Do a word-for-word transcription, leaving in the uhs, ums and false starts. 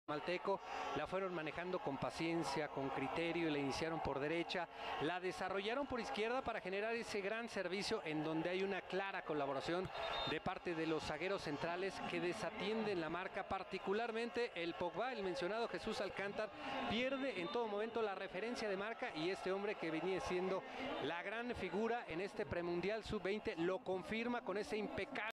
Malteco la fueron manejando con paciencia, con criterio, y la iniciaron por derecha, la desarrollaron por izquierda para generar ese gran servicio en donde hay una clara colaboración de parte de los zagueros centrales que desatienden la marca, particularmente el Pogba, el mencionado Jesús Alcántara, pierde en todo momento la referencia de marca, y este hombre que venía siendo la gran figura en este premundial sub veinte lo confirma con ese impecable